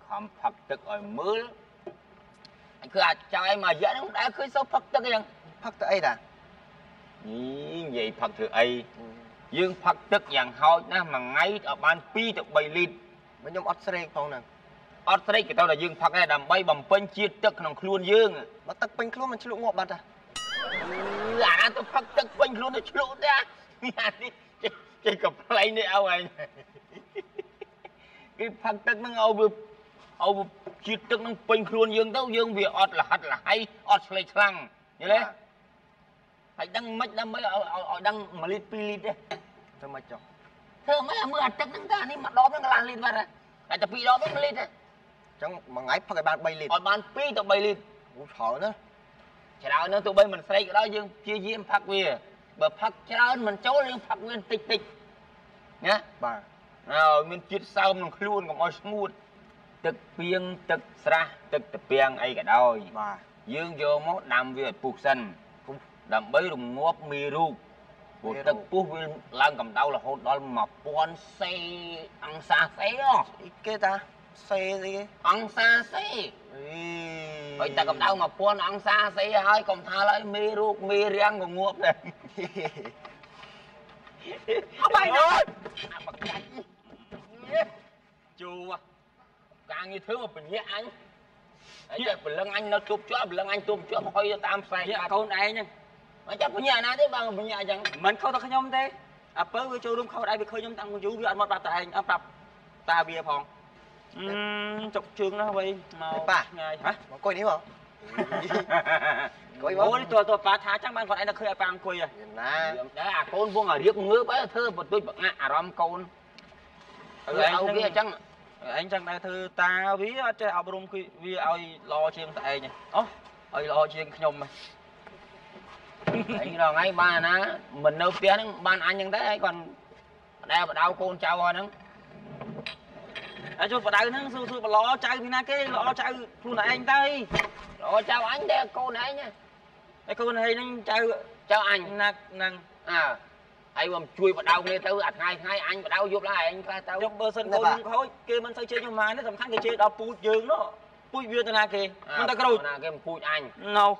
khom phật tức ở mưa anh cứ cho em mà dễ nó đã cứ số phật tức cái phật tức ấy đã vậy phật thử ấy dương phật tức dạng hôi na mà ngay ở ban pi được bay lít mấy nhóm Australia không nè Australia cái tao là dương phật này đầm bay bằng pin chia tức thằng khuôn dương mà tức pin khuôn mình chịu ngọt bật à tôi phật tức pin khuôn nó chịu ra cái cặp play này ao này cái phật tức nó ao chia tức nó pin khuôn dương đâu dương vì ọt là hạt là hay ọt lấy lăng như thế phải đăng mấy đăng mấy ở đăng mà lít pi lít đấy sao mà chọc thưa mấy mưa hạt chắc đăng ra đi mặt đó nó làm lít vào rồi tại tập pi đó biết lít đấy chẳng mà ngay phật cái bàn bay lít ở bàn pi tập bay lít thở nữa chả đâu nữa tụi bay mình xây cái đó dương chia diêm phật về bờ phật chả đâu mình chối riêng phật nguyên tịch tịch nhá bà rồi mình chia sau mình luôn còn mọi smooth tức piêng tức ra tức tập piêng ấy cả đôi bà dương vô mốt đam về phục sinh đầm bấy đồng ngóp mì ru bộ tức phú lan cầm đau là hốt đó mà pon xe ăn xa xe đó cái ta xe gì ăn xa xe bây ta cầm đau mà pon ăn xa xe hơi còn tha lại mì ru mì riêng còn ngóp này bay rồi chua càng như thứ mà mình nhé anh ấy là lưng anh nó chụp chó lưng anh chụp chó hơi tam sai con này nha mà chắc của nhà nào thế bằng của nhà chẳng mình không ta khơi nhom thế à bớ với châu đúng không đây bị khơi nhom tăng con chú với anh mất bạc tại anh tập ta bia phòng chọc trường nó vậy màu ngày hả mà coi đi không coi bố đi tôi phá thá chắc ban còn anh đã khơi ăn quỳ à nè đấy à con vuông ở riêng ngứa bấy thơ một tôi ngạ rom con anh kia chắc anh chẳng đại thư ta ví chơi ao bông vì ao lo chiên tại nhỉ ó ao lo chiên nhom mày anh rồi ngay ba nó mình đâu tiếng ban anh nhưng đấy còn đeo vào đau con trâu rồi nó cho vào đây nó xui vào lo chơi vì na cái lo chơi luôn này anh tay lo trâu anh đeo cô này nha cái cô này nó chơi trâu anh năng à ai mà chui vào đau nghe tao hai anh vào đau giúp lại anh khai tao trong bờ sân cô khối kia mình phải chơi nhưng mà nó tầm khăn cái chơi đó pui dương nó pui viên na kì mình ta cái rồi na cái pui anh no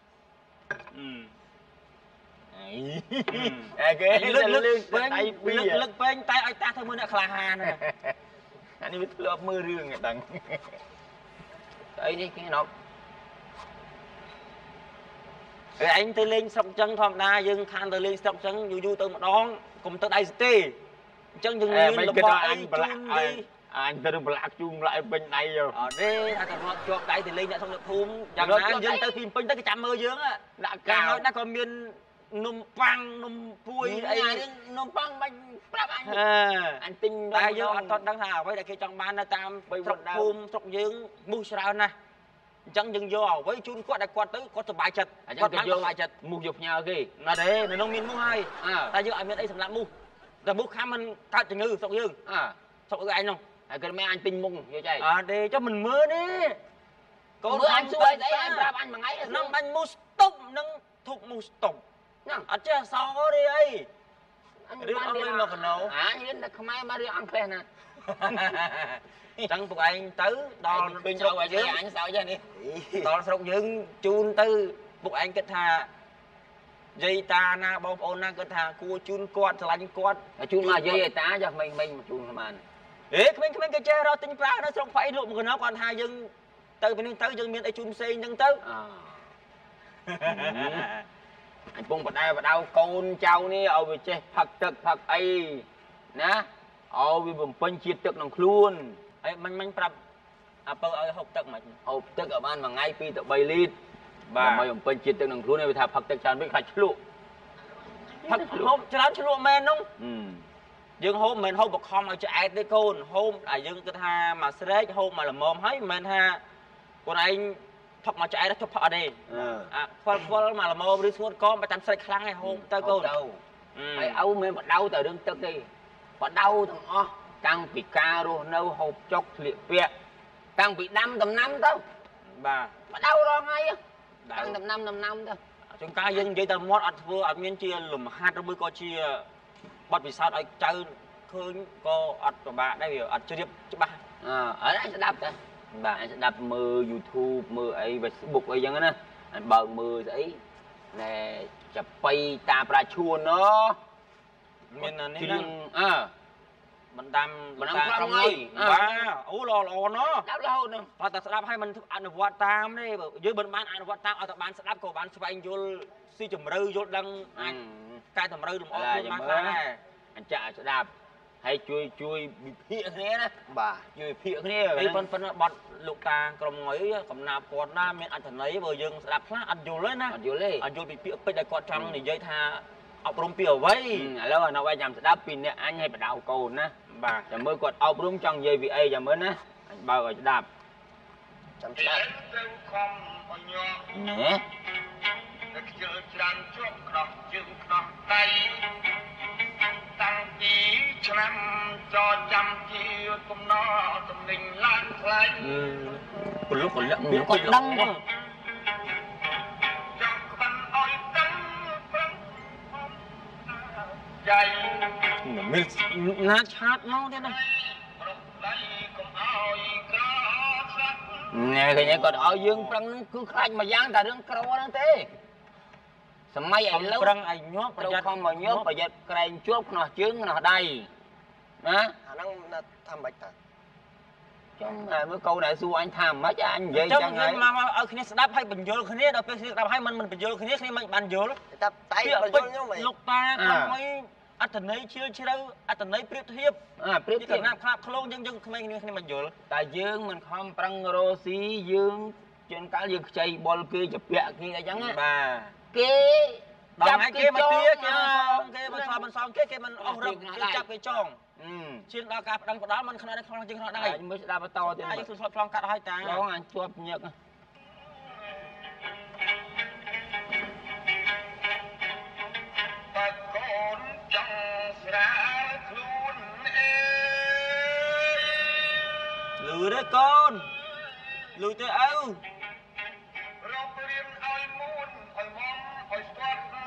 cái lực bên tay anh ta thôi mới đã khla hà nè anh biết lợp mưa rương người đằng đấy đi cái nó anh tới lên sọc chân thòm na dương khan tới lên sọc chân du từ một đón cùng tới đây tê chân dừng lên là bỏ anh chun đi anh tới được lạc chung lại bên này rồi ở đây là nó cho đây thì lên đã xong được thum chẳng hạn dương tới phim pin tới cái chạm mơ dương á đã cao đã còn miền nôm pang nôm pui ấy nôm pang bánh anh tinh tại dương anh toàn đang hào với lại cái trong ban là tam sọc thum sọc dương mua sao nè chẳng dừng vô với chun quạt tới có từ bài chật quạt vô bài chật mua dục nhau kì là để nó miền mua hai ta dương ở miền đây sầm lắm mua rồi mua khám mình ta chừng ngư sọc dương sọc cái anh không cái mấy anh tinh mung vậy chạy để cho mình mưa đi có mưa anh xuôi đấy anh ra anh mà ngay nâng anh mua stop nâng thục mua stop ở trên sao đi ấy riêng ăn lên mà phần nào riêng là không ai mà riêng ăn khen nè chẳng tụi anh tới đo bên sau vậy chứ anh sao vậy nè đo sọc dương chun tư tụi anh kết hà dây ta na bom ôn na kết hà cua chun quạt lạnh quạt chun mà dây ta cho mình chun mà ế mình cái chơi đó tính ra nó không phải luôn một nó còn hai dân từ bên tới dân miền tây chun xây nhưng tới anh bung vào đau con trâu ní ở về chơi phật tật phật ấy nè ở về vùng phân chia tật lòng luôn ấy mình prap apa ở hộp tật mà hộp tật ở ban mà ngay pi tật bay lít và mấy vùng phân chia tật lòng luôn này thà phật tật tràn với khách lụa phật hôm cho lắm cho lụa men không dương hôm mình hôm bọc không ở chạy đấy con hôm dương cái tha mà stress hôm mà là mồm hết mình ha còn anh phật mà chạy đó cho phật đi phật mà là mồm đi xuống con mà chăm sạch khăn hay hôm tới con mày âu mày mà đau từ đương tức đi mà đau thằng o càng bị caro nâu hộp chốc liệt vẹt càng bị đâm tầm năm đâu bà mà đau rồi ngay càng tầm năm thôi chúng ta dân vậy tầm mót ăn vừa ăn miếng chia lùm hai trăm mươi co chia bắt vì sao chơi khơi co ăn của bà đây hiểu ăn chưa điệp chứ bà ở đây sẽ đập bạn sẽ đập mưa YouTube mưa ấy Facebook ấy chẳng á anh bờ mưa ấy nè chập bay ta pra chuồn nó miền này chừng mình đâm mình đâm không ngay ú lò nó đáp lâu nữa พอแต่ស្ដាប់ឲ្យมันអនុវត្តតាមទេយើងមិនបានអនុវត្តតាមឲ្យតែបានស្ដាប់ក៏បានស្វែងយល់ស៊ីជម្រៅយល់ដឹងអាចកែតម្រូវលំអខ្លួនបានខ្លះដែរអញ្ចឹងស្ដាប់ហើយជួយវិភាគគ្នាណាបាទជួយវិភាគគ្នាពីប៉ុន្តែបត់លោកតាក្រុមងុយកំណាព្យគាត់ណាមានអត្ថន័យបើយើងស្ដាប់ខ្លះអត់យល់ទេណាអត់យល់ទេអត់យល់ពីពាក្យពេចន៍ដែលគាត់ចង់និយាយថាអប់រំពីអ្វីឥឡូវនៅឲ្យចាំស្ដាប់ពីអ្នកអញឲ្យបដៅកូនណាបាទចាំមើលគាត់អប់រំចង់និយាយពីអីចាំមើលណាអញបើកឲ្យស្ដាប់ចាំស្ដាប់ណែតែខ្ជិលច្រាំជាប់ក្រោះជើងខ្នោះដៃតាំងពីឆ្នាំចចាំជាកំណត់ទំនិញឡើងថ្លៃពលុកពលៈមានគាត់ដឹងចង់ខ្វាន់ឲ្យដឹងប្រឹងចៃមានណាឆាតមកទេណារកដៃកុំឲ្យក្រស្រាក់ណែឃើញគាត់ឲ្យយើងប្រឹងគឺខ្លាចមួយយ៉ាងតែរឿងក្រហ្នឹងទេសម័យឥឡូវប្រឹងឲ្យញាប់ប្រយ័ត្នខំមកញាប់ប្រយ័ត្នក្រែងជាប់ខ្នោះជើងខ្នោះដៃណាអាហ្នឹងថាម៉េចតាចាំមើលកូនឯងសួរអញថាម៉េចអញនិយាយចឹងហើយមកឲ្យគ្នាស្ដាប់ឲ្យបញ្យល់គ្នាដល់ពេលគ្នាស្ដាប់ឲ្យមិនបញ្យល់គ្នាមិនបានយល់តែបញ្យល់ខ្ញុំលោកតាក្រុមឲ្យអត្តន័យជ្រៅអត្តន័យប្រៀបធៀបប្រៀបធៀបណាខ្លាប់ខ្លងយើងក្មេងគ្នាមិនយល់តែយើងមិនខំប្រឹងរស់ស៊ីយើងជួនកាលយើងខ្ចីបុលគេជាពាក់គេអញ្ចឹងបាទគេចាប់គេមកទាគេមិនសងគេមិនអស់រឹកគេចាប់គេចងឈានដល់ការប្តឹងផ្ដាល់មិនខ្នល់ខ្លាំងជាងខ្នល់ដែរមើលស្ដាប់បន្តទៀតយើងស្លុតប្លង់កាត់ឲ្យតាបងអញជាប់ញឹកបើកូនចង់ស្រាលខ្លួនអេលឺទេកូនលឺទេឪរករៀនឲ្យមួនឲ្យមំឲ្យស្ទាត់កុំ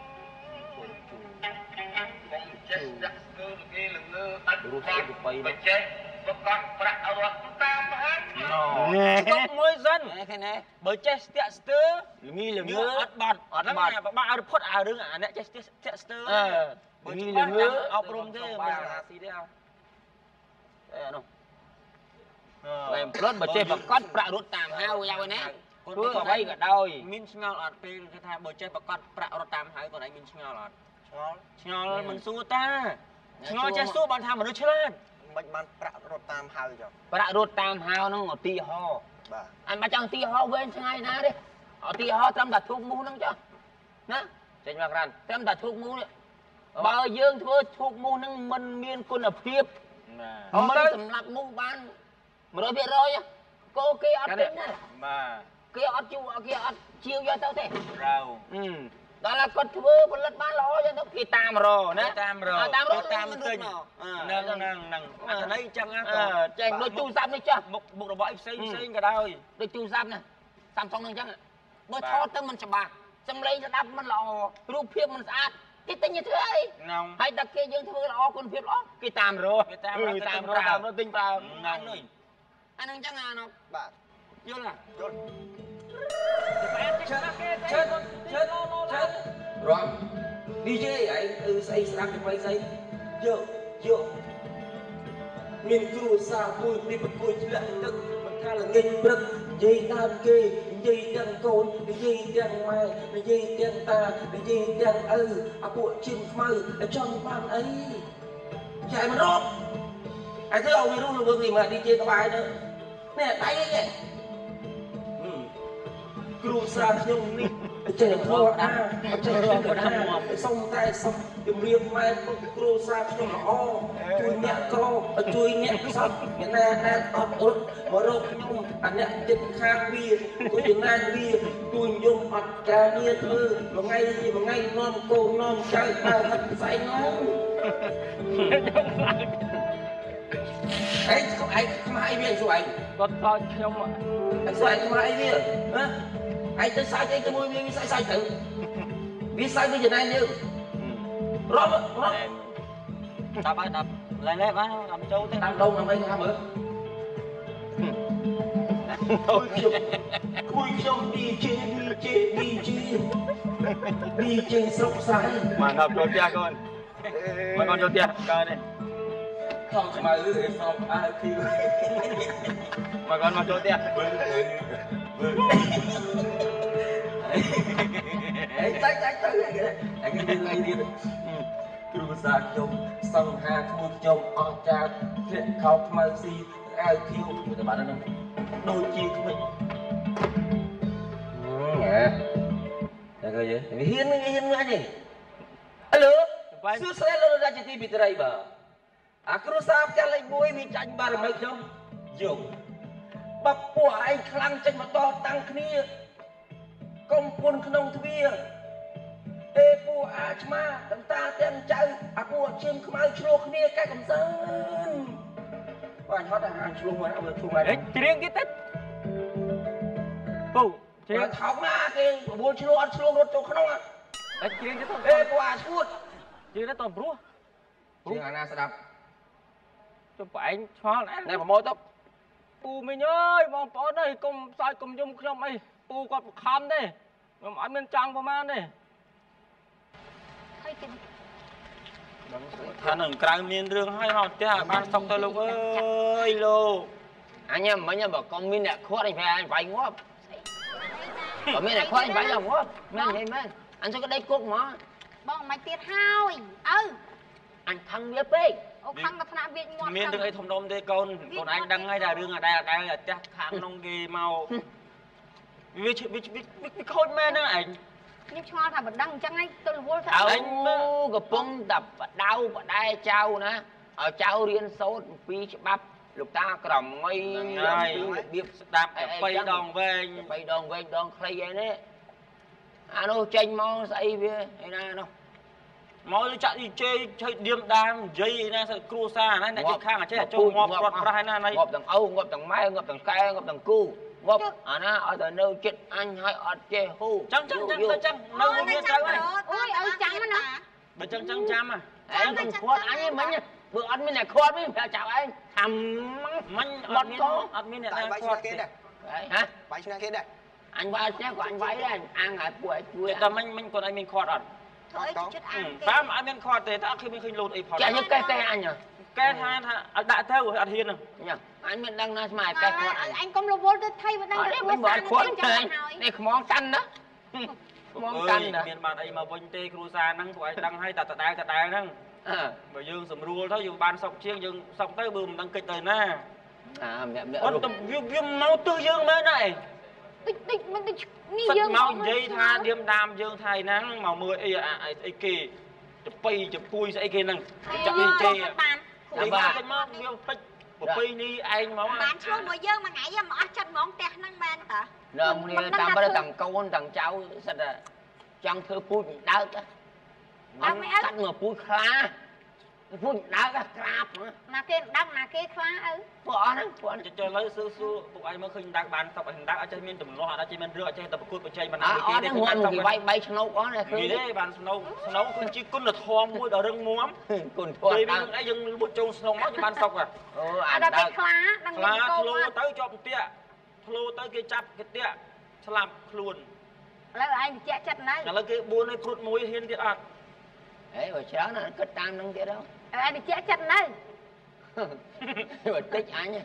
ចេះដាក់ស្គើគេលងើអត់រូបទៅបីបើចេះប្រកាសប្រាក់រត់តាមហើយទុកមួយសិនឃើញទេបើចេះស្ទាក់ស្ទើល្ងីល្ងើអត់បាត់ហ្នឹងបាក់ឲ្យផុតឲ្យរឿងអាអ្នកចេះស្ទាក់ស្ទើល្ងីល្ងើអប់រំទេមិនអាស៊ីទេនោះតែផ្លត់បើចេះប្រកាសប្រាក់រត់តាមហៅយ៉ាងណាធ្វើអ្វីក៏ដោយមានឆ្ងល់អត់ពេលគេថាបើចេះប្រកាសប្រាក់រត់តាមហៅគាត់ឯងមានឆ្ងល់អត់ឆ្ងល់មិនសួរតាឆ្ងល់ចេះសួរបានថាមនុស្សឆ្លាតមិនបានប្រាក់រត់តាមហៅចុះប្រាក់រត់តាមហៅហ្នឹងឧទាហរណ៍បាទអញមិនចង់ឧទាហរណ៍វែងឆ្ងាយណាទេឧទាហរណ៍ត្រឹមតែធូបមូសហ្នឹងចុះណាចេញមកក្រានត្រឹមតែធូបមូសនេះបើយើងធ្វើធូបមូសហ្នឹងមិនមានគុណភាពមិនសម្រាប់មូសបាន100%គោគេអត់ទិញណាបាទគេអត់ជួគេអត់ជាវយកទៅទេត្រូវដល់តែគាត់ធ្វើផលិតបានល្អចឹងទៅគេតាមរណាតាមទិញហ្នឹងអត្ថន័យចឹងណាចេញដូចទូរស័ព្ទនេះចាស់មុខរបស់អីផ្សេងក៏ដោយដូចទូរស័ព្ទណា Samsung ហ្នឹងចឹងបើថតទៅមិនច្បាស់សំឡេងស្ដាប់មិនល្អរូបភាពមិនស្អាតគេទិញទៅធ្វើអីហើយតែគេយើងធ្វើល្អគុណភាពល្អគេតាមរទិញប្រើហ្នឹងនុយអាហ្នឹងចឹងអានោះបាទយល់យល់ជើរំ DJ ឯងស្អីស្ដាប់ទៅស្អីយកមានគ្រួសារមួយពីប្រគួយធ្លាក់ទឹកមិនថាល្ងាចព្រឹកនិយាយដើមគេនិយាយទាំងកូននិយាយទាំងម៉ែនិយាយទាំងតានិយាយទាំងឪអាពួកជើងខ្មៅចង់បានអីចែមិនរកឯធ្វើឲ្យវារស់លើវិញមក DJ ក្បែរទៅនេះដៃអីគេគ្រូសាខ្ញុំនេះចេះធម៌តាចេះធម៌តាសុំតែសុំជំរាបម៉ែគ្រូសាខ្ញុំល្អជួយអ្នកក្រជួយអ្នកខ្សត់អ្នកណាដែលអត់អត់មករកខ្ញុំអាអ្នកចិត្តខាងវាជួយចំណាយវាជួយយំអត់ការងារធ្វើមួយថ្ងៃនាំកូននាំចៅដើរហិតផ្សែងនោះឯងខ្មៅអីវាស្វែងគាត់ថតខ្ញុំស្វែងខ្មៅអីវាណាឯងទៅសាច់អីជាមួយវាសាច់ទៅវាសាច់វាចំណែនយើងរត់ដល់ហើយដល់ឡើងនេះបានតាមចូលទៅតាមដងដើម្បីថាមើលខ្ញុំ DJ ស្រុកសៃមកដល់ចូលផ្ទះកូនមកកូនចូលផ្ទះកើនេះខំខ្មៅអីសពអើគីមកកូនមកចូលផ្ទះអីតែអញនិយាយទៀតគ្រូសាស្ត្រខ្ញុំសង្ហាឈ្មោះខ្ញុំអស់ចាធ្លាក់ខោខ្មៅស៊ីអើគីទៅបានហ្នឹងដូចជាក្មេងតែគេយេហ៊ានអញទេអឡូសួស្ដីលោករាជទីពីត្រីបាទអាគ្រូសាស្ត្រផ្ទះលេខ1មានចាញ់បារមីខ្ញុំយកបាក់ពួកឯងខ្លាំងចេញមកតតាំងគ្នាកុំពុនក្នុងទ្វារទេពួកអាឆ្មាទាំងតាទាំងចៅអាពួកជើងខ្មៅឆ្លោះគ្នាកែកំសើនបាទហត់អាឆ្លោះមកឲ្យឆ្លោះហើយច្រៀងទៀតតិចពូច្រៀងថោកណាគេបបួលឆ្លោះអត់ឆ្លោះរត់ចូលក្នុងអេច្រៀងទៀតទៅទេពួកអាឈួតច្រៀងទៅតព្រោះជាងអាណាស្ដាប់ចុះប្អែងឆ្ងល់ណាណែប្រម៉ូទៅពូមីងអើយបងប្អូនអើយកុំសើចកុំយំខ្ញុំអីពូគាត់បខំទេខ្ញុំអត់មានចង់ប្រមាណទេហើយគេថានឹងក្រៅមានរឿងហើយមកផ្ទះបានសុកទៅលោកអើយលោកអញមិញបើកុំមានអ្នកខាត់អញប្រែអញវាយងាប់បើមានអ្នកខាត់អញវាយងាប់មែនមែនអញសុកដេកគុកហ្មងបងមិនទៀតហើយអើអញខឹងវាពេកអូខំមកថ្នាក់វាងាប់មានរឿងអីធំដុំទេកូនឯងដឹងហើយថារឿងអដែលផ្ទះខាងក្នុងគេមកវាខូចមែនហ្នឹងឯងខ្ញុំឆ្ងល់ថាមិនដឹងអញ្ចឹងឯងទៅរវល់ថាអញកំពុងតែបដៅបដែចៅណាឲ្យចៅរៀនសូត្រអំពីច្បាប់លោកតាក្រមីហើយរបៀបស្ដាប់តែបីដងវែងបីដងវែងដងខ្លីឯនេះអានោះចេញមកស្អីវាឯណានោះមកចាក់ឌីជេឆើឌៀមដាមនិយាយឯណាគ្រួសារណាអ្នកជិតខាងអាចេះចូលងាប់គាត់ប្រាស់ឯណាណៃងាប់ទាំងឪងាប់ទាំងម៉ែងាប់ទាំងកែងាប់ទាំងគូងាប់អាណាឲ្យតែនៅចិត្តអញឲ្យអត់ចេះហ៊ូចឹងទៅចឹងនៅមានត្រូវហើយអូយឲ្យចាំណាបើចឹងចាំហ៎ឯងកុំខាត់អញឯងមិញបើអត់មានអ្នកខាត់វិញប្រាប់ចៅឯងថាមិញអត់មានអ្នកណាគាត់ទេហ៎បាយឆ្នះគេដែរអញវាយឆ្នះក៏អញវាយដែរអាងឲ្យពួកឯងជួយតែមិញគាត់ឯងមានខាត់អត់ធ្វើអីចិត្តអានគេតាមអត់មានខាត់ទេតែអត់ឃើញឃើញលោតអីផលចាញ់កេះកេះអញកែថាឲ្យដាក់ទៅអត់ហ៊ានហ្នឹងញ៉ាអញមានដឹងណាស្មាយកេះខាត់អញអញកុំរវល់ទៅថៃមិនដឹងអត់ទេមិនបាត់ខាត់ទេនេះខ្មងកាន់ណាខ្មងកាន់ណាមានបានអីមកវិញទេគ្រូសាហ្នឹងពួកឯងដឹងហើយតែដដែលហ្នឹងបើយើងស្រួលទៅយើងបានសុកជាងយើងសុកទៅបើមិនដឹងកិច្ចទៅណាម្នាក់អត់ទៅវាមកទើសយើងមែនណាឯងតិចមិនតិចនេះសិតយើងមកនិយាយថាឌៀមដាមយើងថៃហ្នឹងមកមើលអីគេទៅពីទៅពួយស្អីគេហ្នឹងចាក់នេះជេបានតែបាទទៅមកវាពេចប្រពៃនេះឯងមកបានឆ្លោះមួយយើងមួយថ្ងៃមកអស់ចិត្តហ្មងផ្ទះហ្នឹងមែនតើនៅគ្នាតាមបើទាំងកូនទាំងចៅសិតចង់ធ្វើពូជដើកអត់កាត់មកពូជខ្លាពូជដើកក្រាបណាគេដឹងណាគេខ្លាឪពួកអស់ហ្នឹងពួកចុះឥឡូវសួរពួកឯងមកឃើញដាក់បានសុកឲ្យដាក់អត់ចេះមានទំនាស់អត់ចេះមានរឿងអត់ចេះតែប្រកួតប្រជែងបានអត់ហ្នឹងងាប់គេវាយ3ឆ្នោកអស់នេះឃើញទេបានស្នូគឺជាគុណធម៌មួយដ៏រឹងមាំគុណធម៌ពេលវាអីយើងលួចចូលស្នូមកបានសុកអូអអាត់ដល់ដើពេលកខ្លាដឹងខ្លាកោធ្លោទៅជាប់ផ្ទះធ្លោទៅគេចាប់គេតាក់ស្លាប់ខ្លួនឥឡូវឯងបញ្ជាក់ចិត្តណាឥឡូវគេ4ឲ្យព្រុតមួយហ៊ានទៀតអត់ហេបើច្រើនណាគិតតាមហ្នឹងទៀតហើយឯងបញ្ជាក់ចិត្តណាបើតិចអញ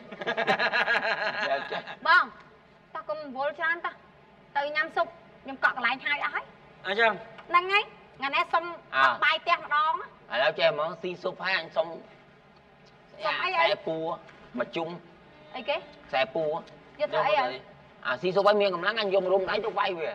បងតោះកុំវល់ច្រើនតោះទៅញ៉ាំស៊ុបខ្ញុំកក់កន្លែងហើយអស់ហើយអញ្ចឹងហ្នឹងហើយថ្ងៃនេះសុំបាយផ្ទះម្ដងឥឡូវចេះហ្មងស៊ីស៊ុបហើយអញសុំខ្សែពួរមកជុំអីគេខ្សែពួរយកទៅអីហើយអាស៊ីស៊ុបឲ្យមានកម្លាំងអញយករុំដៃទៅវាយវា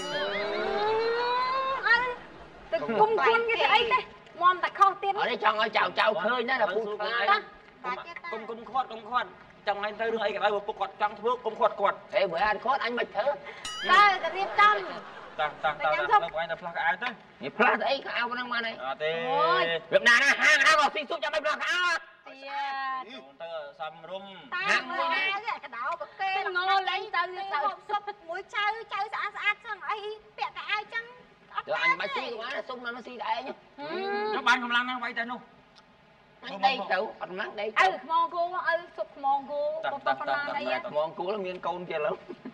ទៅគុំខ្លួនគេទៅអីទេមមតែខុសទៀតអត់ទេចង់ឲ្យចៅឃើញណាដល់ពូខ្លាគុំខាត់ចង់ឲ្យទៅរឿងអីក៏ដោយពុកគាត់ចង់ធ្វើគុំខាត់គាត់ហេបើអត់ខាត់អញមិនធ្វើទៅទៅរៀបចំតានៅពួកឯងទៅផ្លាស់កៅអៅទៅនេះផ្លាស់អីកៅអៅហ្នឹងមកនេះអត់ទេវាណាណាហាងណាមកស៊ីស៊ុបចាំឲ្យផ្លាស់កៅអៅទៀតទៅសំរុំតាមមើលណាកដោបគេងល់លេងទៅសុបមួយចៅស្អាតចឹងអីពាក់កៅអៅចឹងអត់ទៅអញបាច់ស៊ីទៅបានសុំនៅស៊ីតែឯងចុះបានកម្លាំងណាវាយតែនោះអ đây tụ anh mắng đây mong cô sụp mong cô mong cô là miên côn kia lắm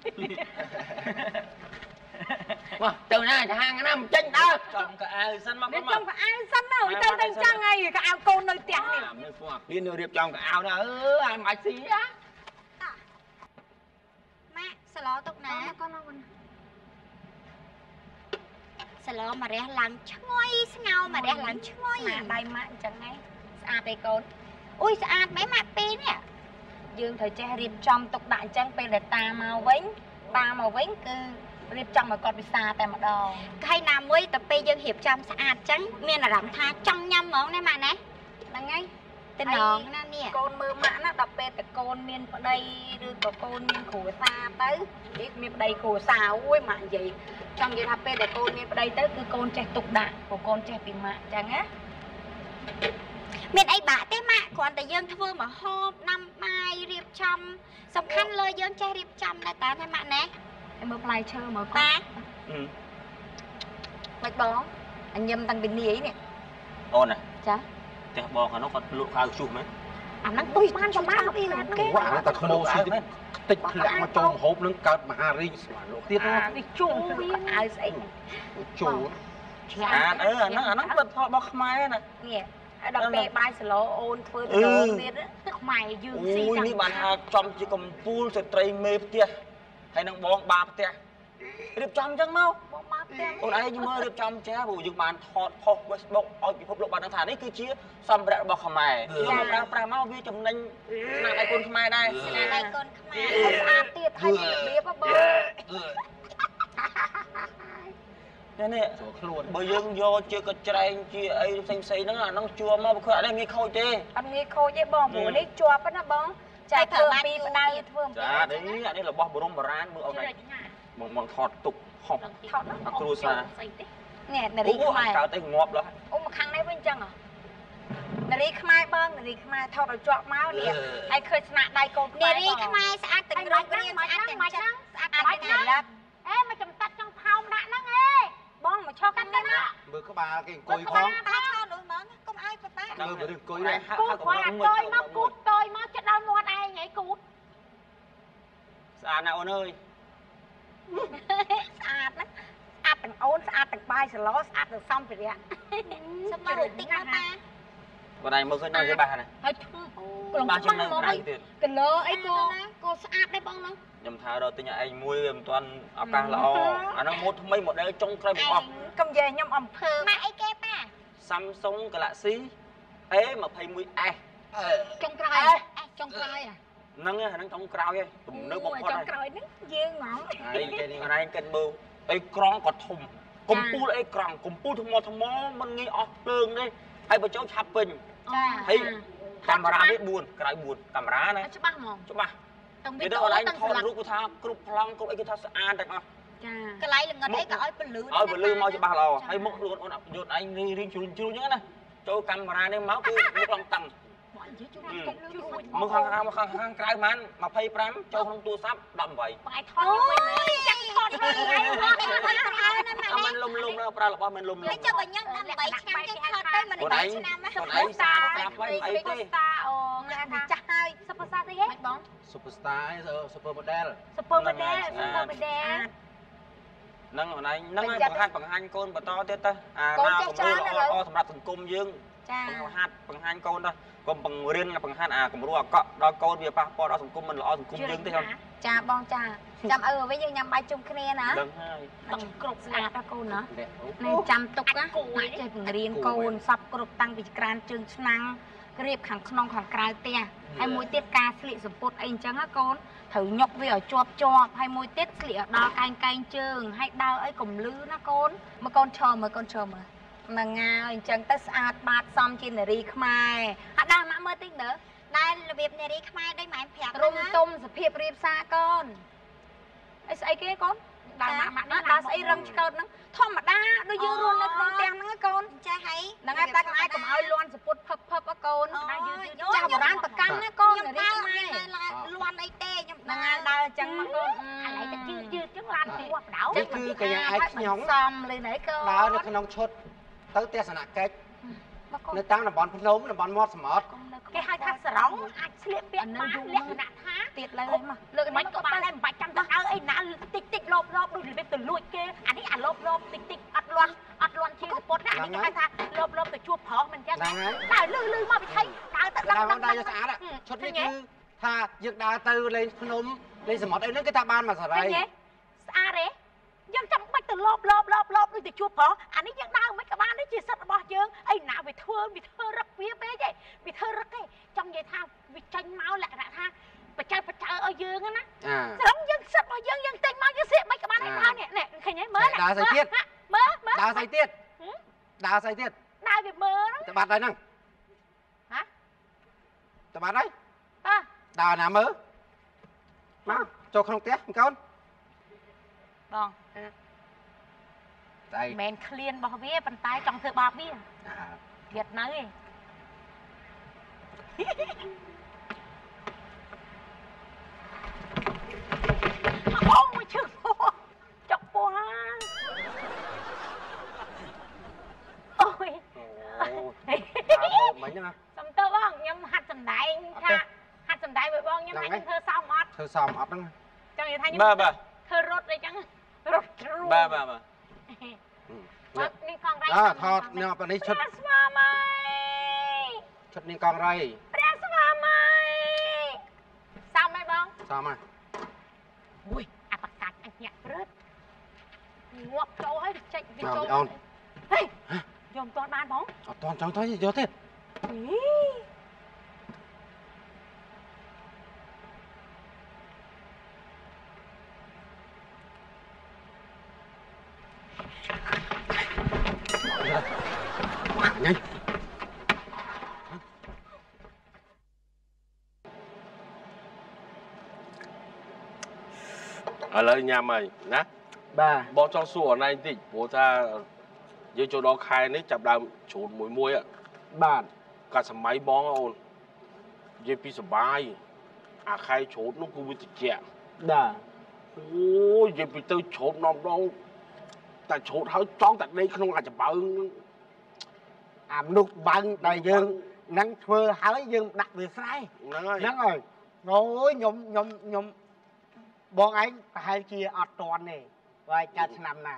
mà từ nay thì hai năm chân đó trong cái ai sân mà bên trong có ai sân đâu tên tên trang ngay cái ao côn nơi tiếng này điên rồi điệp trong cái ao đó ai mà xí á mẹ sao lo tục nè con không sao lo mà rẻ làm choi ngao mà rẻ làm choi mà bay mạ chẳng ngay sao đây con ui sao mấy mặt pin nè dương thời trẻ điệp trong tục đại chân pe để ta màu vĩnh cứរៀបចំឲ្យគាត់ពិសាតែម្ដងថ្ងៃណាមួយទៅពេលយើងរៀបចំស្អាតចឹងមានអារម្មណ៍ថាចង់ញ៉ាំហ្មងណាម៉ាក់ណាហ្នឹងហើយតែនងណានេះកូនមើលម៉ាក់ណាដល់ពេលតែកូនមានប្តីឬក៏កូនមានគ្រួសារទៅនេះមានប្តីគ្រួសារអូយម៉ាក់និយាយចង់និយាយថាពេលដែលកូនមានប្តីទៅគឺកូនចេះទុកដាក់ព្រោះកូនចេះពីម៉ាក់ចឹងណាមានអីបាក់ទេម៉ាក់គ្រាន់តែយើងធ្វើមកហូបដាំបាយរៀបចំសំខាន់លើយើងចេះរៀបចំដែរតាថាម៉ាក់ណាមើលផ្លែឈើមើលតាមិនបងអញញឹមតាំងពីនេះនេះអូនណាចាផ្ទះបងហ្នឹងគាត់លក់ខាវជុះមែនអាហ្នឹងទុយបានចំបានអីគេវ៉ាតែខ្មោចស៊ីតិចធ្លាក់មកចូលហូបនឹងកើតមហារីកស្មានលោកទៀតណានេះជុំវាអើស្អីចូលអាហ្នឹងពិតផលរបស់ខ្មែរណានេះឲ្យដល់ពេលបាយសឡូអូនធ្វើទៅទៀតខ្មែរយើងស៊ីចាំនេះបានថាចំជាកំពូលស្ត្រីមេផ្ទះហើយនឹងបងបាផ្ទះរៀបចំអញ្ចឹងមកបងបាផ្ទះអូនឯងមើលរៀបចំចាព្រោះយើងបានថតផុស Facebook ឲ្យពិភពលោកបានដឹងថានេះគឺជាសម្ភារៈរបស់ខ្មែរយើងប្រើប្រាស់មកវាចំណេញស្នាដៃកូនខ្មែរដែរស្នាដៃកូនខ្មែរស្អាតទៀតហើយមានរបៀបបងនេះខ្លួនបើយើងយកជាកច្រែងជាអីផ្សេងហ្នឹងអាហ្នឹងជួមកព្រោះអត់ងាយខូចទេអត់ងាយខូចទេបងព្រោះនេះជាប់ណាបងចាធ្វើពីផ្ដៅធ្វើចានេះរបស់បរមបុរាណមើលអូនឯងមកថតទុកហោះថតហ្នឹងគ្រួសារនេះនារីខ្មែរកើតទៅងាប់ឡើយអូមកខាងនេះវិញចឹងនារីខ្មែរបងនារីខ្មែរថតឲ្យជាប់មកនេះហើយឃើញស្នាដៃកូនខ្មែរនារីខ្មែរស្អាតទាំងរងរៀងស្អាតទាំងចិត្តស្អាតទាំងចិត្តអេមកចំតាត់ចង់ថោមដាក់ហ្នឹងអេបងមកឈប់កាន់នេះមកមើលក្បាលគេអង្គុយផងថាឈរដូចហ្មងកុំឲ្យប៉ាប៉ាមើលទៅអង្គុយដែរគូតគាត់អត់តយមកគូតតយមកចិត្តដល់មាត់ឯងហីគូតស្អាតណាស់អូនអើយស្អាតណាស់ស្អាតទាំងអូនស្អាតទាំងបាយសឡោស្អាតទាំងសំភារៈសុំមកតិចណាប៉ាបងឯងមើលឃើញដល់ច្បាស់ណាហើយក្រុមបាចឹងនៅក្រៅទៀតគីឡូអីក៏ស្អាតដែរបងហ្នឹងខ្ញុំថាដល់ទិញឯងមួយវាមិនទាន់ឱកាសល្អអាហ្នឹងម៉ូដថ្មី model ចុងក្រោយបង្អស់កុំនិយាយខ្ញុំអំភើម៉ាក់អីគេប៉ា Samsung Galaxy A21s ចុងក្រោយចុងក្រោយហ្នឹងចុងក្រោយទំនើបបំផុតចុងក្រោយហ្នឹងយើងហ្មងហើយគេនេះឯងគិតមើលអីក្រង់ក៏ធំកំពូលអីក្រង់កំពូលថ្មមិនងាយអស់ភ្លើងទេហើយបើចូលឆាប់ពេញចាហើយកាមេរ៉ាវា4ក្រោយ4កាមេរ៉ាណាច្បាស់ហ្មងច្បាស់គេទៅអនឡាញថតរូបគឺថាគ្រប់ប្លង់គ្រប់អីគឺថាស្អាតទាំងអស់ចាកន្លែងល្ងិតអីក៏ឲ្យពលឺឲ្យពលឺមកច្បាស់ល្អហើយមុខខ្លួនអូនយន្តឯងរៀងជ្រុលជ្រុលអញ្ចឹងណាចូលកាមេរ៉ានេះមកគឺមុខឡងតាំងមើលខាងក្រៅមកខាងក្រៅហ្មង25ចូលក្នុងទូរស័ព្ទ18 បាយថតវិញចាក់ថតវិញអត់មិនលុំនៅប្រើរបស់មិនលុំហើយចុះបើញ៉ាំ18ឆ្នាំចឹងថតទៅមិន18ឆ្នាំហ្នឹងខ្លួនឯងសាស្រាប់ហើយអីទេអូងាស់ចាស់ហើយសុភសាស្ត្រអីហ៎បង Superstar super model ហ្នឹងអូនឯងហ្នឹងហើយបង្ហាញកូនបន្តទៀតទៅអាណាគំរូល្អសម្រាប់សង្គមយើងចាបង្ហាញកូនទៅកុំបង្រៀនបង្ហាញអាគំរូអាកក់ដល់កូនវាប៉ះពាល់ដល់សង្គមមិនល្អសង្គមយើងទេចាបងចាចាំឲ្យវិញយើងញ៉ាំបាយជុំគ្នាណាដឹងហើយដឹងគ្រប់ស្អាតណាកូនណានេះចាំទុកណាចេះបង្រៀនកូនសັບគ្រប់តាំងពីក្រានជើងឆ្នាំងក្រៀបខាងក្នុងខាងក្រៅផ្ទះហើយមួយទៀតការស្លៀកសំពត់អីអញ្ចឹងណាកូនត្រូវញុកវាឲ្យជាប់ហើយមួយទៀតស្លៀកដល់កែងជើងហើយដើរអីកុំលឺណាកូនមកកូនឈរមើលហ្នឹងហើយអញ្ចឹងទៅស្អាតបាតសមជានារីខ្មែរហើយដើរមកមើលតិចមើលដែលរបៀបនារីខ្មែរដូចម៉ែប្រាប់រុំទុំសភាពរៀបសារកូនអីស្អីគេកូនដើរមកដើរស្អីរឹងឆ្កោតហ្នឹងធម្មតាដូចយើងរស់នៅក្នុងផ្ទះហ្នឹងកូនចាហើយហ្នឹងហើយតែកុំឲ្យកុំឲ្យលន់សពុតផឹបកូនចាស់បុរាណប្រកាន់ណាកូននារីខ្មែរលន់អីទេខ្ញុំហ្នឹងហើយដើរអញ្ចឹងមកកូនអាឡៃតែយឺតចឹងឡានទៅបដៅគឺកញ្ញាឯងខ្ញុំសំលឺណៃកូនដើរនៅក្នុងឈុតទៅទស្សនកិច្ចនៅតាមតំបន់ភ្នំតំបន់មាត់សមុទ្រគេហៅថាសរងអាចស្លៀកពាក់បានលក្ខណៈថាទៀតលើមកលើកមិនក៏បានដែរមិនបាច់ចាំទៅអើអីណាតិចតិចលបដូចរបៀបទៅលួចគេអានេះអាលបតិចតិចអត់លាន់ជាសពុតណាអានេះគេហៅថាលបទៅជួបប្រុសមិនចឹងតែលឺមកវិថីដើរទៅដល់ដល់ស្អាតឈុតនេះគឺថាយើងដើរទៅលេងភ្នំលេងសមុទ្រអីហ្នឹងគេថាបានមកសារីស្អាតទេយើងចាំបាច់ទៅលបដូចទៅជួបប្រុសអានេះយើងដើរមិនក៏បាននេះជាសិទ្ធិរបស់យើងអីណាវាធ្វើរឹកវាពេកឯងវាធ្វើរឹកឯងចង់និយាយថាវាចាញ់មកលក្ខណៈថាបច្ចេកឲ្យយើងណាស្រឹងយើងសិទ្ធិរបស់យើងទិញមកយើងស្លៀកមិនក៏បានឯងដើរនេះឃើញទេមើលដើរស្អីទៀតមើលដើរស្អីទៀតដើរស្អីទៀតដើរវាមើលទៅបាត់ហើយហ្នឹងហ៎ទៅបាត់ហើយដើរណាមើលមកចូលក្នុងផ្ទះកូនបងតែមិនឃ្លានរបស់វាប៉ុន្តែចង់ធ្វើបាបវាទៀតនៅឯងអូមួយឈឹកចុកពោះអូយមិញណាសុំតើបងខ្ញុំហាត់សម្ដែងថាហាត់សម្ដែងvớiបងខ្ញុំថាខ្ញុំធ្វើសមអត់ធ្វើសមអត់ហ្នឹងចង់និយាយថាខ្ញុំធ្វើរត់អីចឹងរត់ជ្រួបាទនេះកងរៃថតនេះនេះឈុតស្វាមីឈុតនេះកងរៃព្រះស្វាមីសមហើយបងសមហើយអូយអាបកាច់អញញាក់ព្រឹតងាប់ចូលហើយចេញវាចូលហេយកមិនទាន់បានបងអត់ទាន់ចង់ទៅយកទៀតញ៉ៃឥឡូវញ៉ាំហើយណាបាទបងចង់សួរអនឡាញតិចព្រោះថាយើងចូលដល់ខែនេះចាប់ដើមជ្រូតមួយបាទកាលសម័យបងអូននិយាយពីសុបាយអាខែជ្រូតនោះគឺវាត្រជាក់បាទអូយនិយាយពីទៅជ្រូតនាំដងតែជ្រូតហើយចង់តែដេកក្នុងអាចបើងអាមនុស្សបើងដែលយើងនឹងធ្វើហើយយើងដាក់វាស្រែហ្នឹងហើយអូយខ្ញុំបងឯងប្រហែលជាអត់តន់ទេបើឯងកើតឆ្នាំណា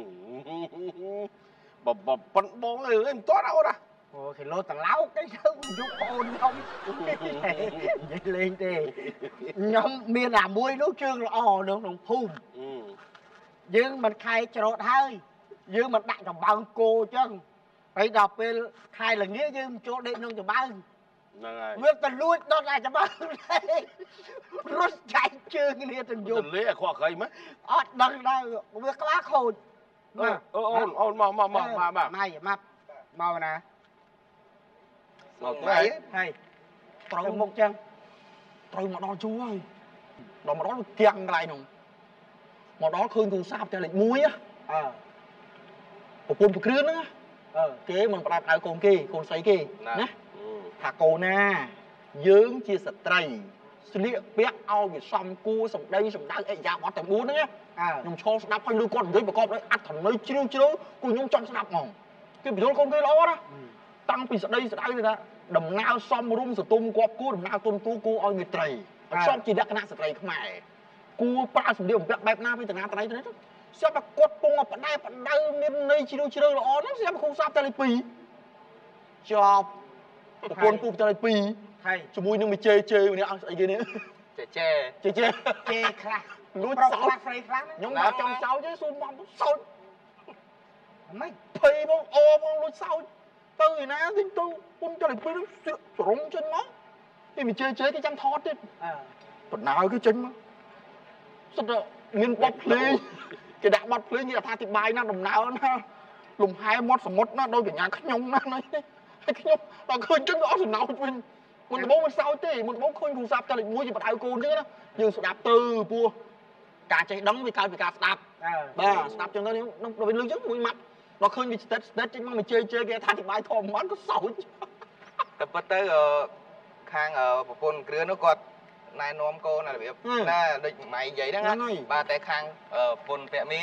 ប៉ុនបងអើយមិនតន់អូនអូគីឡូតឡោកទេទៅយុគអូនខ្ញុំនិយាយលេងទេខ្ញុំមានអាមួយនោះជើងល្អនៅក្នុងភូមិយើងមិនខែច្រូតហើយយើងមិនដាក់ចំបើងគោអញ្ចឹងហើយដល់ពេលខែល្ងាយើងចូលដេកក្នុងចំបើងហ្នឹងហើយវាទៅលួចដុតអាចំបើងរត់ចែកជើងគ្នាទាំងយប់ទៅលេអាខ្វក់ក្រៃមកអត់ដឹងដែរវាក្បាលខូចអូនមកម៉ៃមកណាមកទៅហើយត្រូវមុខចឹងត្រូវមកដល់ជួរហើយដល់មកដល់ទាំងកន្លែងនោះមកដល់ឃើញទូរស័ព្ទតែលេខ1ប្រពន្ធប្រគ្រឿនហ្នឹងគេមិនផ្ដាប់ដៅកូនគេកូនស្រីគេណាថាកូនណាយើងជាស្ត្រីស្លៀកពាក់ឲ្យវាសមគួរសម្ដីសម្ដៅអិយាបថទាំង4ហ្នឹងខ្ញុំឈរស្ដាប់ហើយឮគាត់និយាយប្រកបដោយអត្ថន័យជ្រាលជ្រៅគូខ្ញុំចង់ស្ដាប់ហ្មងគេបញ្យល់កូនគេល្អណាតាំងពីស្ដីស្ដៅថាដំណើរសំរុំសតុំគប់គួរដំណើរទុនទូគួរឲ្យមេត្រីឲ្យជាលក្ខណៈស្ត្រីខ្មែរគួរប្រើសម្លៀកបំពាក់បែបណាពីតាណាត្រីទៅស្រាប់តែគាត់ពងបដែបដៅមានន័យជ្រាលជ្រៅល្អហ្នឹងស្រាប់តែគ្រូសាស្ត្រតែលេខ2ជាប់ប្រពន្ធពូតែលេខ2ហើយជាមួយនឹងមួយជេម្នាក់អស់អីគេនេះជេខ្លះលួចសោតស្រីខ្លះខ្ញុំមកចង់សោតទេសួរមកសោតមិនភ័យបងអូបងលួចសោតទៅឯណាវិញទៅពុនតែលេខ2ហ្នឹងសរងចេញមកពីមួយជេគេចាំថតទៀតបណ្ដោយគឺចេញមកសុទ្ធតែមានបទភ្លេងគេដាក់បទភ្លេងគេអត្ថាធិប្បាយណាដំណើរណាលំហែមាត់សមុទ្រណាដោយកញ្ញាខ្ញុំណាហើយខ្ញុំដល់ឃើញចឹងក៏អត់សំណោចវិញមុនដំបូងមិនសោចទេមុនដំបូងឃើញគ្រូសាស្ត្រតែលេខ1ជាបដៅកូនចឹងណាយើងស្ដាប់ទៅពោះការចេះដឹងវាកើតពីការស្ដាប់បាទស្ដាប់ចឹងទៅដល់វិញលឺចឹងមួយម៉ាត់ដល់ឃើញវាស្ទិតចេញមកមួយជេគេអត្ថាធិប្បាយធម្មតាក៏សោចតែពិតទៅខាងប្រពន្ធគ្រឿននោះគាត់ណែនាំកូនរបៀបណាដូចម៉ៃនិយាយហ្នឹងបាទតែខាងប្រពន្ធពាក់មីហ្នឹង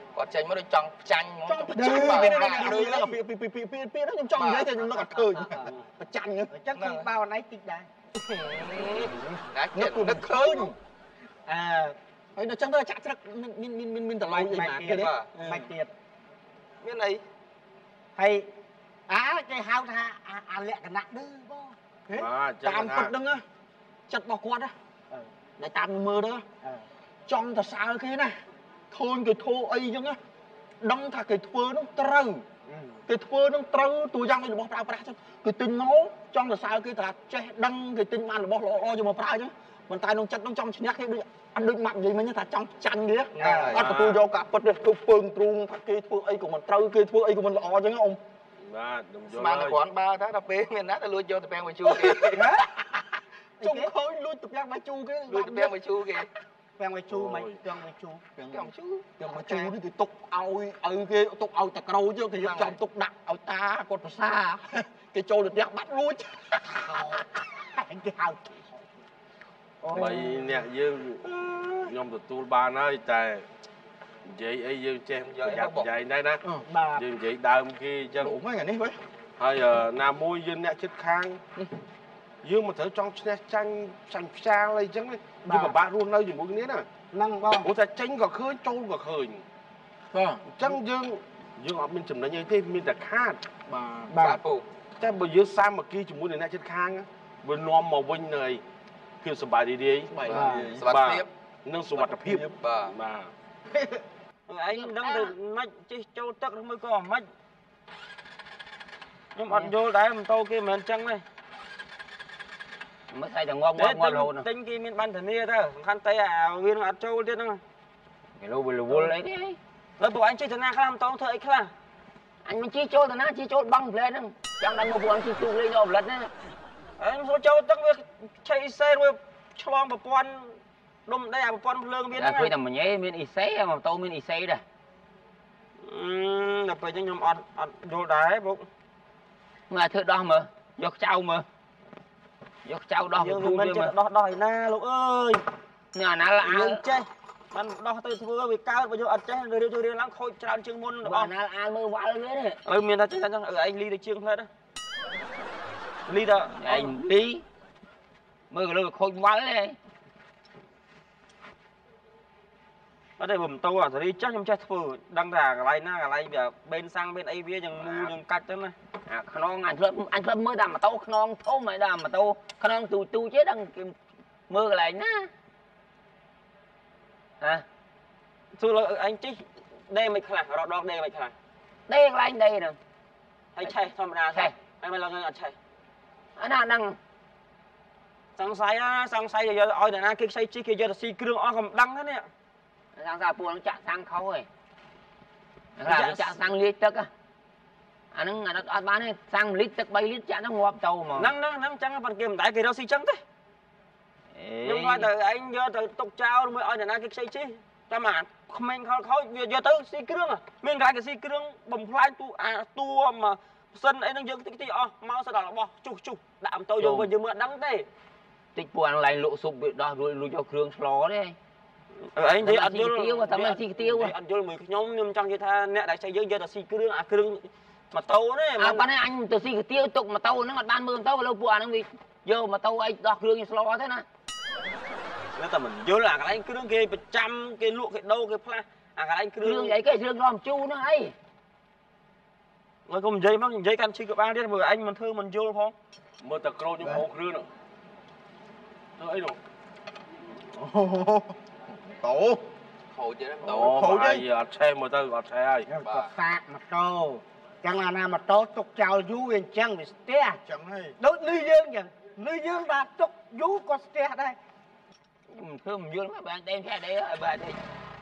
គាត់ចេញមកដូចចង់ចាញ់ហ្មងចង់ប្រចាំបាទពីđóខ្ញុំចង់និយាយតែខ្ញុំនឹកអត់ឃើញប្រចាំហ្នឹងអញ្ចឹងគឺបោណៃតិចដែរនឹកឃើញហើយដល់ចឹងទៅចាក់ស្រឹកមានតឡូវអីមកទៀតទេមិនទៀតមានអីហើយគេហៅថាអាលក្ខណៈឌឺបងតាមពិតហ្នឹងចិត្តរបស់គាត់ដែលតាមមើលទៅចង់ទៅសើគេណាឃើញគេធ្វើអីចឹងដឹងថាគេធ្វើនោះត្រូវគេធ្វើនោះត្រូវទូយ៉ាងរបស់ប្រើប្រាស់ចឹងគឺទិញមកចង់ទៅសើគេថាចេះដឹងគេទិញបានរបស់ល្អយកមកប្រើចឹងប៉ុន្តែក្នុងចិត្តនោះចង់ឈ្នះគេដូចអត់ដូចម៉ាក់និយាយមិញថាចង់ចាញ់គេអត់ទទួលយកការពិតទេគឺពើងទ្រូងថាគេធ្វើអីក៏មិនត្រូវគេធ្វើអីក៏មិនល្អចឹងអ៊ំបាទខ្ញុំយល់ស្មានតែគ្រាន់បើថាដល់ពេលមានណាទៅលួចយកទៅពាំងមកជូគេជុំឃើញលួចទៅពាំងមកជូគេលួចទៅពាំងមកជូគេពាំងមកជូមិនពាំងមកជូពាំងមកជូនេះគេទុកឲ្យគេទុកឲ្យតែក្រូចគេយកចំទុកដាក់ឲ្យតាគាត់ភាសាគេចូលទៅផ្ទះបាត់លួចគេហៅបីអ្នកយើងខ្ញុំទទួលបានហើយតែនិយាយអីយើងចេះប្រយ័ត្នប្រយែងដែរណាបាទយើងនិយាយដើមគេអញ្ចឹងអូហ្នឹងអានេះវិញហើយណាមួយយើងអ្នកចិត្តខាងយើងមិនត្រូវចង់ឈ្នះចាញ់ផ្សាលអីអញ្ចឹងយើងពិបាករស់នៅជាមួយគ្នាណាហ្នឹងបងព្រោះថាចេញក៏ឃើញចូលក៏ឃើញបាទអញ្ចឹងយើងអត់មានចំណេញអីទេមានតែខាតបាទពូតែបើយើងសាមគ្គីជាមួយនឹងអ្នកចិត្តខាងវានាំមកវិញនៅភាពសប្បាយរីករាយសុខភាពនិងសុវត្ថិភាពបាទបាទឯងមិនដឹងទៅមិនជិះចូលទឹកឬមួយក៏មិនខ្ញុំអត់យល់ដែរម៉ូតូគេមិនមែនចឹងទេមើលស្អីតែងប់រហូតទិញគេមានបានធានាទៅសំខាន់តែវានឹងអត់ចូលទៀតហ្នឹងគេលោវល់អីទេលើពួកអញជិះទៅណាខ្លះម៉ូតូធ្វើអីខ្លះអញមិនជិះចូលទៅណាជិះចូលបង់ផ្លែហ្នឹងចង់ដល់មកពួកអញជិះទូកលេងយកផ្លិតណាអញចូលទឹកវាឆៃសេរួចឆ្លងប្រព័ន្ធដុំដីអាប្រព័ន្ធភ្លើងវាហ្នឹងឃើញតែមិញឯងមានអ៊ីសេម៉ូតូមានអ៊ីសេដែរដល់ពេលខ្ញុំអត់យល់ដែរពុកមើលធ្វើដោះមើលយកខ្ចៅមើលយកខ្ចៅដោះយើងមិនចេះដោះឯណាលោកអើយនេះអាណាលអាយើងចេះបានដោះទៅធ្វើវាកើតបើយើងអត់ចេះរៀបរៀងឡើងខូចច្រើនជាងមុនរបស់អាណាលអាមើលវ៉ាល់វានេះឥឡូវមានតែចេះតែចឹងឯងលីទៅជាងផ្លែតលីទៅឯងលីមើលក៏លើខូចវ៉ាល់ទេអត់ទេបើម៉ូតូអាសេរីចេះខ្ញុំចេះធ្វើដឹងថាកន្លែងណាកន្លែងវាបេនសាំងបេនអីវាយ៉ាងមូលយ៉ាងកាច់ទៅណាអាខ្នងអញធ្លាប់មើលតែម៉ូតូខ្នងធំហើយដល់ម៉ូតូខ្នងទូជេដឹងគេមើលកន្លែងណាហ៎សួរអញជិះដេមិនខ្លះរត់ដងដេមិនខ្លះដេកន្លែងដេហ្នឹងហើយឆេះធម្មតាឆេះហើយមិនឡើងអត់ឆេះអាណាដឹងសង្ស័យយកឲ្យអ្នកណាគេខ្ចីជិះគេយកទៅស៊ីគ្រឿងអស់ក៏មិនដឹងដែរនេះសាំងថាពួកនឹងចាក់សាំងខុសហើយចាក់សាំងលាយទឹកអាហ្នឹងអត់បានទេសាំង1លីត្រទឹក3លីត្រចាក់ហ្នឹងងាប់ទៅហ្មងហ្នឹងចឹងប៉ុន្តែគេមិនដែរគេរកស៊ីចឹងទេខ្ញុំគាត់ទៅឯងយកទៅទុកចោលមួយឲ្យអ្នកណាគេខ្ចីជិះតែមកក្មេងខលខូចវាយកទៅស៊ីគ្រឿងមានកន្លែងគេស៊ីគ្រឿងបំផ្លាញតួមកផ្សិនអីហ្នឹងយើងតិចអស់មកស្ដាប់របស់ជុះដាក់អំតោយកវិញយើងមើលអត់ដឹងទេតិចពួកអាឡៃលក់ស៊ុបវាដោះរួចលួចយកគ្រឿងឆ្លទេឯងនិយាយអត់យល់ទៀវតែមិនស៊ីទៀវអត់យល់មួយខ្ញុំចង់និយាយថាអ្នកដែលចៃយើងយកតែស៊ីគ្រឿងអាគ្រឿងម៉ូតូទេអាប៉ណ្ណេះអញទៅស៊ីទៀវទុកម៉ូតូហ្នឹងអត់បានមើលម៉ូតូឥឡូវពួកអាហ្នឹងវាយកម៉ូតូអីដោះគ្រឿងឆ្លទេណាតែមិនយល់អាកន្លែងគ្រឿងគេប្រចាំគេលក់គេដូរគេផ្លាស់អាកន្លែងគ្រឿងអីគេគ្រឿងរំជូរហ្នឹងអីហើយកុំនិយាយមកនិយាយកាន់ឈឺក្បាលទៀតព្រោះអញមិនធ្វើមិនយល់ផងមើលតែក្រូចខ្ញុំហូរគ្រឿងនោះធ្វើអីនោះតោខូចទេអូហើយអត់ឆេះមើលទៅអត់ឆេះហើយក៏សាកម៉ូតូចឹងអាណាម៉ូតូទុកចោលយូរវាអញ្ចឹងវាស្ទះចឹងហើយដូចលឺយើងចឹងលឺយើងថាទុកយូរក៏ស្ទះដែរមិនធ្វើមិនយល់មកបានតែផ្ទះដេឲ្យបាទទេ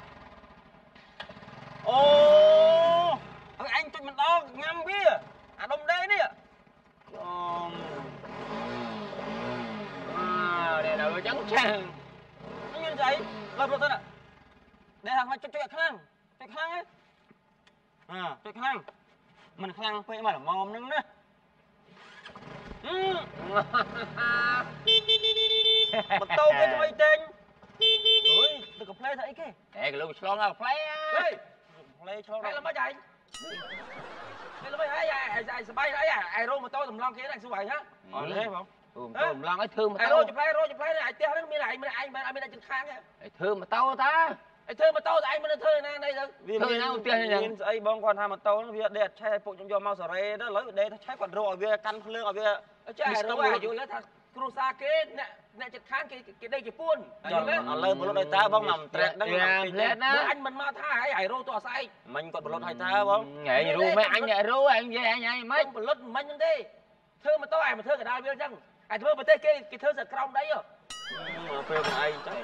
អូអញទុចម្ដងញ៉ាំវាអាដុំដេនេះ đây là trắng tràng មានស្អីលើប្រទៅនេះថាចុចខ្លាំងấy ចុចខ្លាំងមិនខ្លាំងពេកមកល្មមហ្នឹងណាម៉ូតូគេថ្មីទិញអើយទៅកាផ្លែថាអីគេ cái lô slong là play ហេផ្លែ lấy cho hay là mấy vậy hay là mấy ai sờ bay đấy ai rô mà tôi tầm lon kia anh số 7 nhá thế không tôm lon ấy thương mà ai tao rô chụp lấy này ai tiêu nó mới lại anh đang chân khang nhá thương mà tao ta ai thơ mà tôi anh mới thơ này đây rồi thương nào tiền này ấy bong còn ham mà tao nó việc đẹp chạy phụ trong mau sờ rê đó lấy để chạy còn rô ở việc căn lương ở việc chạy rồi ai chịu lấy thằng cruza kế nè chân khang cái đây cái buôn lời một lúc ta bong nằm trẹt đó anh mình mà tha ai rô to sai mình còn một lúc hai ta bong nhảy gì ru mấy anh nhảy ru anh về nhảy mấy một lúc mình như thế thơ mà tôi ai mà thơ cả đào biết chăng ai thơ mà tê cái thơ giật còng đấy rồi phê mà ai chắc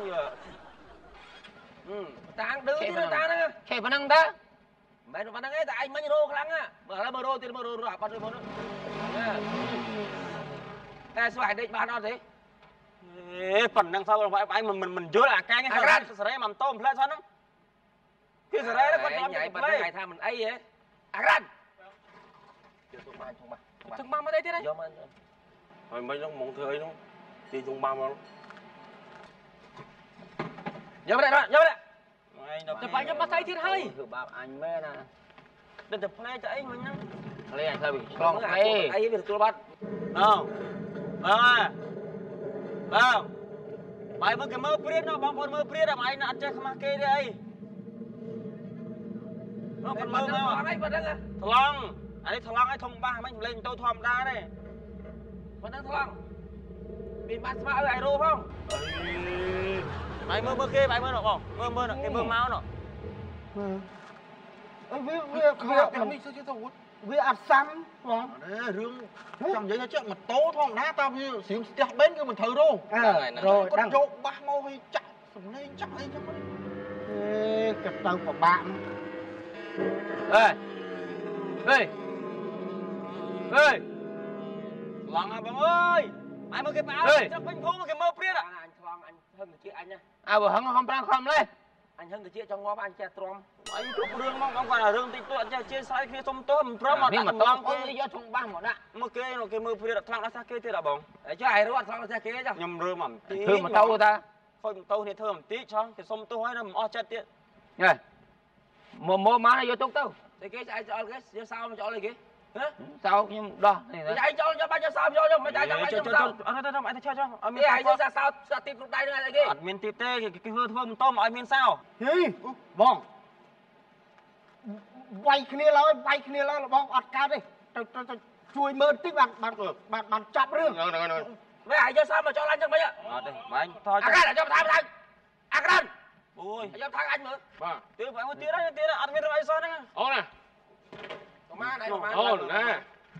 tang đưa chứ ta nữa kẹp vào năng ta mày nó năng ấy tại anh mấy rô khăng á mà là rô thì rô rồi bắt rồi nó nè số hai đây ba nó thế phần đằng sau là phải mình chứa là cái sờ rê mầm tôm lên sao nó cái sờ rê nó còn chọn nhảy mà ngày tham mình ấy vậy Agran thằng ba ở đây thế đấy rồi mấy nó muốn chơi nó đi thùng ba mà vô đây đó vô đây chụp ảnh cho bắt tay thiên hay thử bảo anh mê nè đừng chụp play cho anh mình nhá lấy anh thôi bị con ấy ấy bị tôi bắt không không bài vừa cái mơ priết nó bóng con mơ priết à mày nó ăn chơi không ăn kê đây nó còn mơ mà anh vẫn đang thằng long ấy thông ba mấy lên tôi thòm đá đây vẫn đang thằng bị bắt mà ở aero không mày mơ kê mày mơ nó không mơ nó cái mơ máu nó việc ăn xăm không rương trong vậy chứ mà tố thong đá tao như xỉu xỉu bến cái mình thử luôn rồi con đang trộn ba mau hay chặt sùng lên chặt lên cho cái tàu của bạn ê Long à bông ơi mày mơ cái báo trong bánh thú mà cái mơ priết à anh thong anh hơn người kia anh nha à vừa hứng không đang không lên anh hơn người kia trong ngõ anh che trom anh chụp đường mong còn là đường thì tôi ăn chia sai kia xong tôi mình pro mà nhưng mà tao có lý do thùng ba một đã mơ kê nó cái mơ priết đặt thang đã sao kê thế là bông để cho ai đó thong ra kia chứ nhầm rơ mầm tí thương mà tao ta thôi tao thì thơm tí cho thì xong tôi hỏi nó o chết tiệt này mua má này vô tốt tao thì cái ai cho cái sao mà cho lại kia sao nhưng đó này anh cho bao nhiêu sao cho mày trả cho mày cho sao mày cho cái ai ra sao sao tìm lúc đây nữa này kia miền tây tê cái hương thơm tôm ở miền sao gì bong quay kia là bong ọt cao đi chui mơn tí bạn chọc rương mày ai cho sao mà cho anh chẳng bây giờ anh thôi Agran cho thằng Agran ôi cho thằng anh nữa tiêu phải một tiêu đó ăn miếng rồi sao nữa ô nè má này ô nè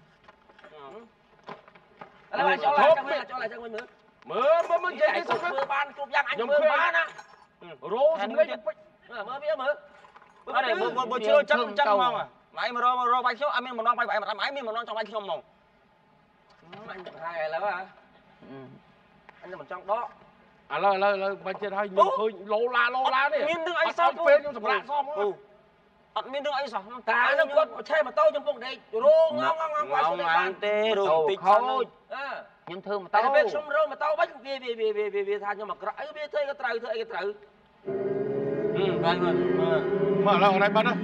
là cho lại cho mình nữa mưa chơi cái xong mưa ban chụp giang anh mưa ban á rô xong lên mưa biết mưa ở đây bữa chiều trắng mong à mày mà rô bay số anh miếng một non bay mà mày miếng một non trong bay không mong anh hai là hả anh là mình trong đó à lời bay trên hai nhiều hơi lô la đi miếng đừng anh sao phê nhưng sập lạ xong ăn miếng đừng anh sao ta nó quất chơi mà tôi trong bụng đây rô ngon quay xuống ăn tê đồ tịch khôi nhưng thương mà tao biết xong rô mà tao bắt vì tha cho mà cái biết thấy cái trời vậy mà mở là ở đây bắn á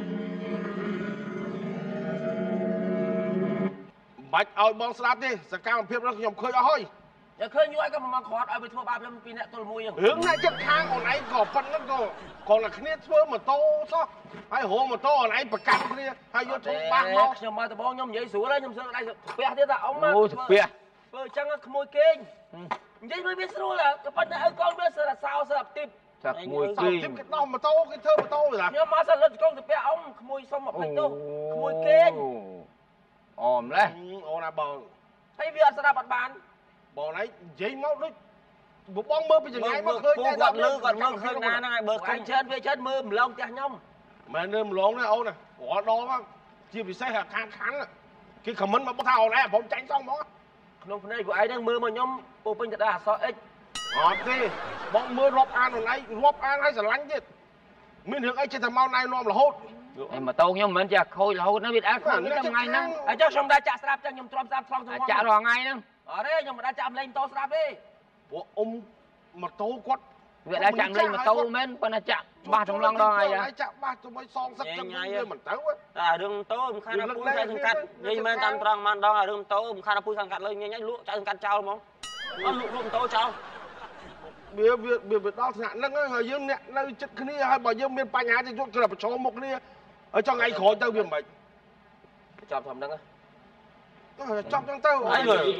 bạch ơi bong slap đi sẽ cao phiệp nó nhom khơi hơi อย่าเคยย้อยก็มาขอดเอาไปทั่วบ้านแล้วปีนี้ตัวมวยยัง hướng này chắc khang ở này gò phân nó còn là kia thưa mà tô sao hay hồ mà tô ở này bạc căng kia hay vô trong bạc nó ខ្ញុំមកតបងខ្ញុំនិយាយស្រួលហើយខ្ញុំសើដៃផ្ទះទៀតថាអ៊ំអូស្ពះធ្វើអញ្ចឹងក្មួយគេងនិយាយមើលវាស្រួលក៏ប៉ុន្តែឲ្យកូនវាសើសោសើទីប chắc mùi sao kinh tiếp cái đó mà tô cái thơ mà tô rồi à ខ្ញុំមកសើលឹកកូនទៅផ្ទះអ៊ំក្មួយសុំមកពេញទៅក្មួយគេង ồm lên ô là bò ហើយវាអត់ស្ដាប់អត់បាន bò này dây máu đấy một bong mơ bây giờ ngay mà khơi ngay còn mơ khơi na này bờ អញច្រើនវាច្រើនមើលម្លងផ្ទះខ្ញុំ mà nên lộn này ô này quả đó á chia bị xe hạt kháng cái comment mà bắt thao nàyผมtránh xong đó ក្នុងភ្នែកពួកឯងហ្នឹងមើលមកខ្ញុំពោពេញទៅដល់អសអិច đi bọn mơ rộp an ở này rộp an hay là lánh chứ mình hướng ấy trên thằng mau này nom là hốt em mà tao nhưng mình chả khôi là hôi nó biết ăn khôi trong ngày nắng អញ្ចឹងខ្ញុំដាក់ចាក់ស្រាប់ចឹងខ្ញុំទ្រាំស្រាប់ឆ្លងទៅ chả rồi ngày nắng អត់ទេខ្ញុំមិនដាក់ចាក់លេងតោស្រាប់ទេ bộ ông mà tô quất việc đã chẳng lên mà tao men còn là chạm ba trong lòng đó ai vậy chạm ba trong mấy son sắt trong người mình tấu à đường tố khai là pui khai thằng cắt như men tam trăng man đó là đường tố khai là pui thằng cắt lên nhanh nhanh lụa cho thằng cắt trao không nó lụa tố trao bia đó nạn lắm á dương nè nơi chất cái này hay bảo dương miền Bắc Hà thì cho là cho một cái này ở trong ngày khỏi tao biển mày chọc thầm đắng á trong trong tao ấy rồi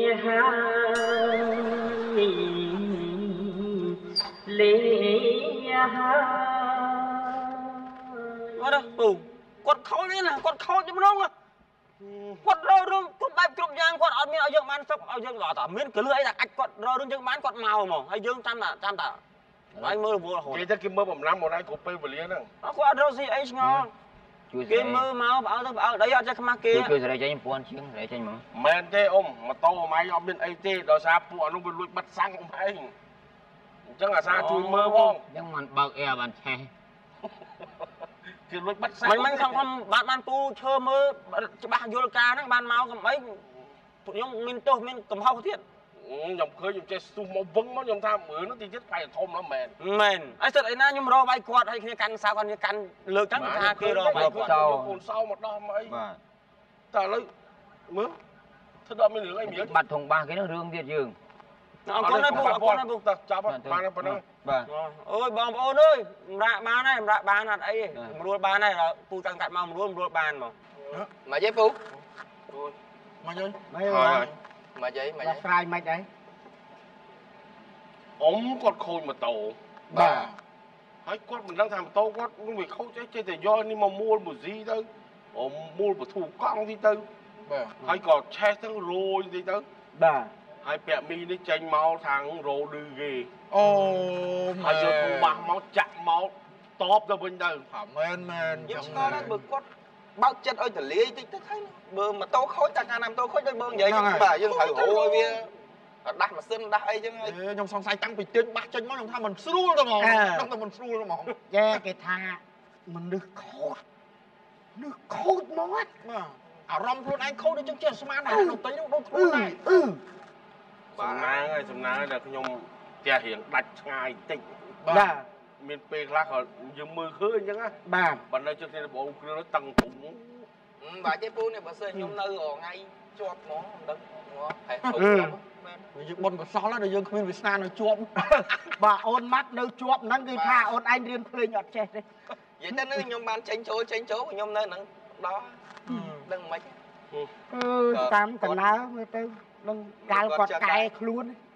quá đó tù quật khâu đấy nè quật khâu cho nó không quật rơi rung quật bài chụp giang quật ở miền ở dương man sốc ở dương lọ tả miền cứ lưỡi là cách quật rơi rung dương man quật màu mà hay dương trăm tạ anh mơ vô là hồi cái ta kim mơ bầm năm một ai của pe vật liền nó quật rơi gì ấy ngon kim mơ máu bảo đấy ở trên kia chưa rồi cho anh buồn chứ để cho anh mà men thế mà to máy ông bên ấy thế đó sao phụ nó bên lụi bắt sang ông ấy chắc là sao chui mơ không nhưng mà bạc e bàn xe thì lụi bắt sang mình không bạn tu chơi mơ bạn vô ca nó bạn máu cầm mấy tụi nhung mình tôi mình cầm hao thiết nhom khơi nhom chơi sum máu vững máu nhom tham bữa nó thì chết phải thôm nó mền ấy thật ấy na nhung rô bay quạt hay kia căn sao còn như căn lược trắng tha kia rô bay quạt sau một đo mấy ta lấy mớ thế đó mới được anh nhớ bật thùng ba cái nó rương việt dương con này buộc chào ba này bà ôi bom ôn ơi rạ ba này ấy mua ba này là phu căng cạn mong mua bàn mà giấy phu mà chơi mà giấy là sai mày đấy ống con khôi mà tổ bà hãy quát mình đang làm tô quát không phải không chơi thì do nhưng mà mua một gì đâu mua một thủ công đi đâu hãy còn cheทั้งrồi đi đâu bà hãy bẻ mi đi tranh máu thằng rồi đưa ghê mà hãy giờ bạc máu chặt máu top ra bên đâu men nhưng con nó bực quát bao chất ơi thật lý tích tức thấy bơ mà tô khối ta làm tô khối cho bơ vậy bà nhưng phải hổ ơi bia đặt mà xin đặt ấy chứ trong song sai trắng bị trên bắt chân nó trong tham mình xu rồi mà trong mình xu rồi mà cái tha mình được khốt mót mà rong luôn anh khốt đi trong chuyện smart này nó tới nó khốt này sầm ná là nhom trẻ hiện đặt ngay tịnh bà miền Tây khác họ dùng mưa khơi chứ á bà bạn đây cho nên bộ kia nó tăng thủng bà chế phu này bà xây nhom nơi ở ngay chọt nó đừng phải dương bồn của xó là dương không biết sao nó chuột bà ôn mắt nơi chuột nắng cái tha ôn anh riêng thuê nhọt chết đấy vậy cho nên nhom ban tránh chỗ của nhom nơi nắng đó đừng mấy tam tần áo mới tới đừng cao quạt cài luôn